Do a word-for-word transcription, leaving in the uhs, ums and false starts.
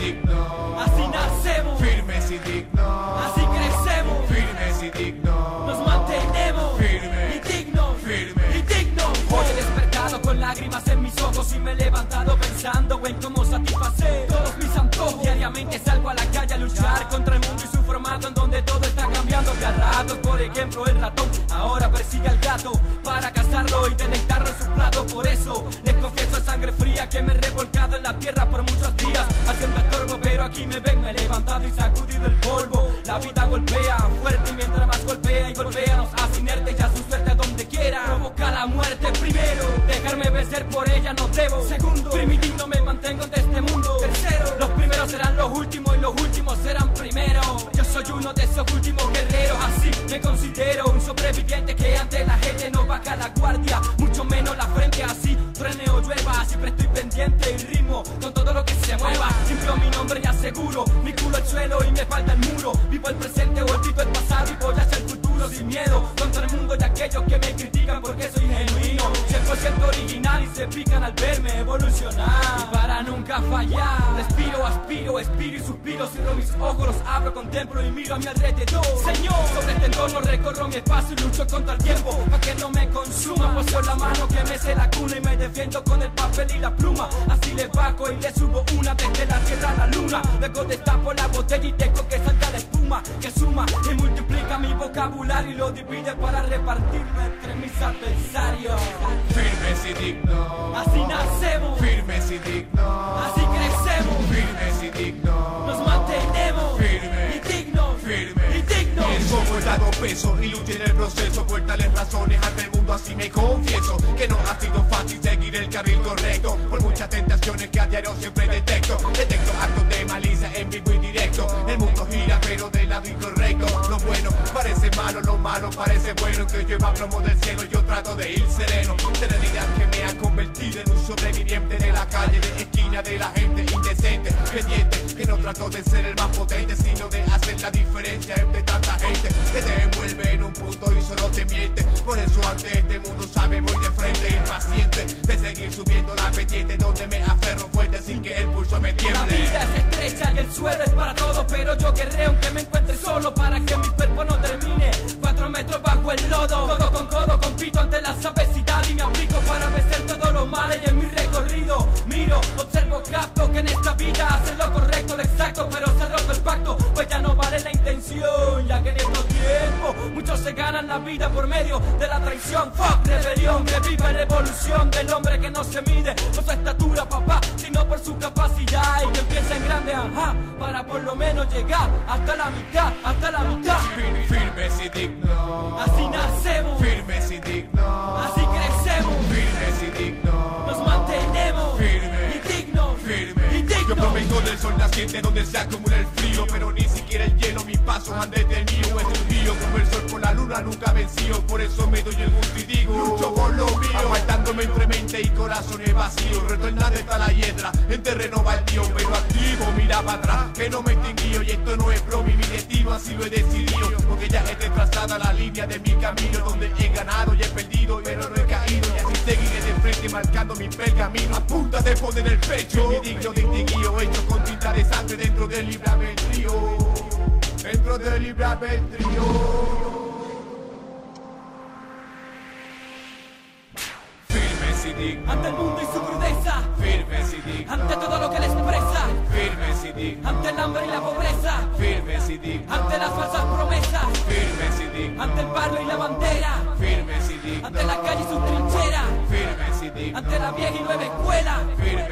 dignos. Así nacemos, firmes y dignos. así crecemos, firmes y dignos. nos mantenemos firmes y dignos, firmes y dignos. Hoy he despertado con lágrimas en mis ojos y me he levantado pensando en cómo satisfacer todos mis antojos. Diariamente salgo a la calle a luchar contra el mundo y su formato en donde todo está cambiando de a ratos. Por ejemplo, el ratón ahora persigue al gato para cazarlo y deleitarlo en sus platos. Por eso les confieso sangre fría que me he revolcado en la tierra por muchos días haciendo estorbo, pero aquí me ven, me he levantado y sacudido el polvo. La vida golpea fuerte y mientras más golpea y golpea nos hace inertes y a su suerte donde quiera provoca la muerte. Primero, dejarme vencer por ella no debo. Segundo, primitivo me mantengo de este mundo. Tercero, los primeros serán los últimos y los últimos serán primeros. Yo soy uno de esos últimos guerreros, así me considero un sobreviviente que ante la gente no baja la guardia, mucho menos la frente. Así truene o llueva, siempre estoy pendiente y ritmo con todo lo que se mueva. Limpio mi nombre y aseguro mi culo al suelo y me falta el muro. Vivo el presente, olvido el pasado y voy hacia el futuro sin miedo contra el mundo y aquellos que me critican porque soy genuino, cien por ciento original y se pican al verme evolucionar. Y para nunca fallar, respiro, aspiro, expiro y suspiro. Cierro mis ojos, los abro, contemplo y miro a mi alrededor. Señor, sobre este entorno recorro mi espacio y lucho contra el tiempo para que no me consuma. Poseo la mano que me se la cuna y me defiendo con el papel y la pluma. Así le bajo y le subo una desde la tierra a la luna. Luego destapo la botella y dejo que salga la espuma que suma y multiplica mi vocabulario y lo divide para repartirlo entre mis adversarios. Firmes y dignos. Así nacemos, firmes y dignos. así crecemos, firmes y dignos. nos mantenemos firmes y dignos, firmes y dignos. Somos dado peso y luché en el proceso por tales razones ante el mundo, así me confieso que no ha sido fácil seguir el carril correcto por muchas tentaciones que a diario siempre detecto. Detecto actos de malicia en vivo y directo. El mundo gira pero del lado incorrecto. Lo bueno parece malo, lo malo parece bueno. Que lleva plomo del cielo yo trato de ir sereno. Serenidad que me ha convertido en un sobreviviente de la calle, de esquina, de la gente indecente, pendiente, que no trato de ser el más potente, sino de hacer la diferencia entre tanta gente que te envuelve en un punto y solo te miente. Por eso ante este mundo sabe voy de frente, impaciente de seguir subiendo la pendiente donde me aferro fuerte sin que el pulso me tiemble. La vida es estrecha y el suelo es para todos, pero yo guerreo aunque me encuentre solo para que mi cuerpo no termine cuatro metros bajo el lodo. Codo con codo compito ante la adversidad y me aplico para vencer todo lo malo. Y en mi recorrido miro, observo, capto que en esta vida hacen lo correcto, lo exacto, pero se roto el pacto, pues ya no vale la intención, ya que en estos tiempos muchos se ganan la vida por medio de la traición. Fuck rebelión, que viva la evolución del hombre que no se mide por su estatura, papá, sino por su capacidad y que empieza en grande, ajá, para por lo menos llegar hasta la mitad, hasta la mitad. Firmes y dignos. Así nacemos, firmes y dignos. así crecemos, firmes y dignos. nos mantenemos firmes y dignos, firmes. y dignos. Yo provengo del sol naciente donde se acumula el frío, pero ni siquiera el hielo mis pasos han detenido. Es un río como el sol con la luna nunca vencido, por eso me doy el gusto y digo lucho por lo mío, aguantándome entre mente y corazones vacíos. Retornando está la hiedra en terreno baldío, pero activo, mira para atrás que no me extinguí. Y esto no es broma y mi destino así lo he decidido, porque ya esté trazada la línea de mi camino, donde he ganado y he perdido, pero no he caído. Y así seguiré de frente marcando mi pergamino a punta de poner en el pecho mi digno distinguido, hecho con tinta de sangre dentro del libre albedrío, dentro del libre albedrío. Firmes y dignos. Ante el mundo y su crudeza, Firmes y dignos. ante todo lo que le expresa, Firmes y dignos. ante el hambre y la pobreza, Firmes y dignos. ante las falsas promesas, Firmes y dignos. ante el barrio y la bandera, Firmes y dignos. ante la calle y sus trincheras, Firmes y dignos. ante la vieja y nueva escuela, Firmes